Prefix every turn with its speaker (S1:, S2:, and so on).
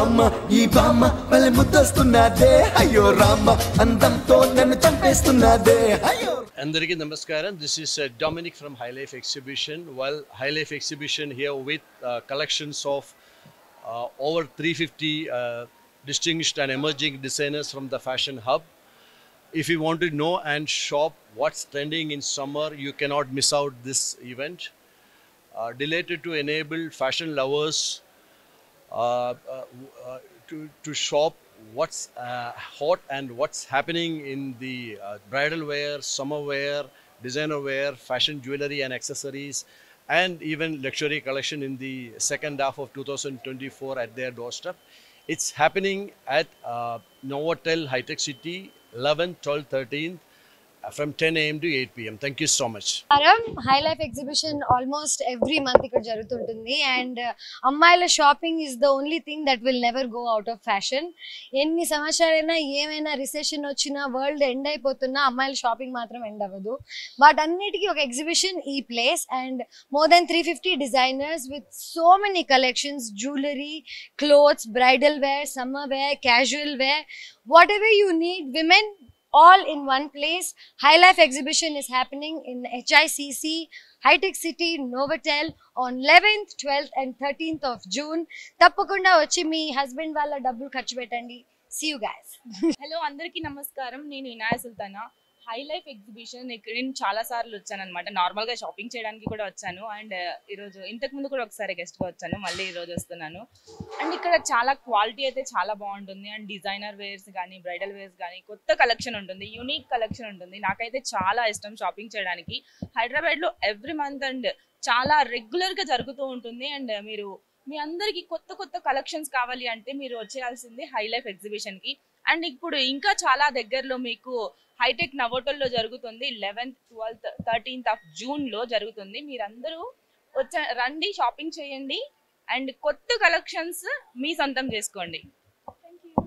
S1: బామ్మ ఈ బామ్మ భలే ముద్దొస్తున్నదే అయ్యో రామ్మ అందంతో నన్ను చంపేస్తున్నదే అయ్యో
S2: Andariki Namaskaram. This is Dominic from High Life Exhibition. Well, High Life Exhibition here with collections of over 350 distinguished and emerging designers from the Fashion Hub. If you want to know and shop what's trending in summer, you cannot miss out this event. Delighted to enable fashion lovers to shop what's hot and what's happening in the bridal wear, summer wear, designer wear, fashion jewelry and accessories, and even luxury collection in the second half of 2024 at their doorstep. It's happening at Novotel High Tech City, 11th, 12th, 13th from 10 a.m. to 8 p.m. Thank you so much.
S3: High Life Exhibition almost every month ikkada jaruguntundi and ammayala shopping is the only thing that will never go out of fashion. Enni samacharaina emaina recession ochina world end ayipotunna ammayala shopping matram end avadu, but annitiki oka exhibition ee place and more than 350 designers with so many collections, jewelry, clothes, bridal wear, summer wear, casual wear, whatever you need, women all in one place. High Life Exhibition is happening in HICC, High Tech City, Novotel on 11th, 12th and 13th of June. Tappakunda vachi mee husband valla double kharchu pettandi. See you guys.
S4: Hello అందరికీ నమస్కారం. నేను Inaya Sultana. Hi Life exhibition నేను చాలా సార్లు వచ్చాను అనమాట. నార్మల్గా shopping చేయడానికి కూడా వచ్చాను అండ్ ఈరోజు ఇంతకుముందు కూడా ఒకసారి గెస్ట్గా వచ్చాను, మళ్ళీ ఈరోజు వస్తున్నాను. అండ్ ఇక్కడ చాలా క్వాలిటీ అయితే చాలా బాగుంటుంది అండ్ డిజైనర్ వేర్స్ కానీ బ్రైడల్ వేర్స్ కానీ కొత్త కలెక్షన్ ఉంటుంది, యూనిక్ కలెక్షన్ ఉంటుంది. నాకైతే చాలా ఇష్టం షాపింగ్ చేయడానికి. హైదరాబాద్లో ఎవ్రీ మంత్ అండ్ చాలా రెగ్యులర్గా జరుగుతూ ఉంటుంది అండ్ మీరు మీ అందరికి కొత్త కొత్త కలెక్షన్స్ కావాలి అంటే మీరు వచ్చేయాల్సింది హై లైఫ్ ఎగ్జిబిషన్కి. అండ్ ఇప్పుడు ఇంకా చాలా దగ్గరలో మీకు హైటెక్ నవోటల్లో జరుగుతుంది, 11th, 12th, 13th of June జరుగుతుంది. మీరందరూ రండి, షాపింగ్ చేయండి అండ్ కొత్త కలెక్షన్స్ మీ సొంతం చేసుకోండి.